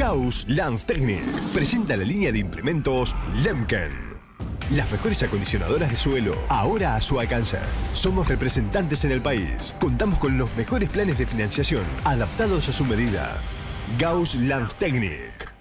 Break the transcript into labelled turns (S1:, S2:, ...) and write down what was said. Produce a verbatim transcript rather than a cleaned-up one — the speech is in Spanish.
S1: Gauss Landtechnik presenta la línea de implementos Lemken. Las mejores acondicionadoras de suelo, ahora a su alcance. Somos representantes en el país. Contamos con los mejores planes de financiación, adaptados a su medida. Gauss Landtechnik.